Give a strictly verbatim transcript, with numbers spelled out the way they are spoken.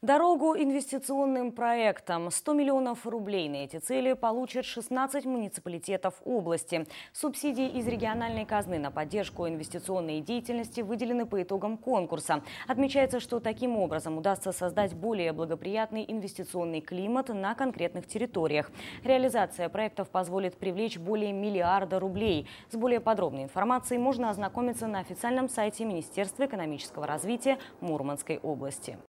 Дорогу инвестиционным проектам. сто миллионов рублей на эти цели получат шестнадцать муниципалитетов области. Субсидии из региональной казны на поддержку инвестиционной деятельности выделены по итогам конкурса. Отмечается, что таким образом удастся создать более благоприятный инвестиционный климат на конкретных территориях. Реализация проектов позволит привлечь более миллиарда рублей. С более подробной информацией можно ознакомиться на официальном сайте Министерства экономического развития Мурманской области.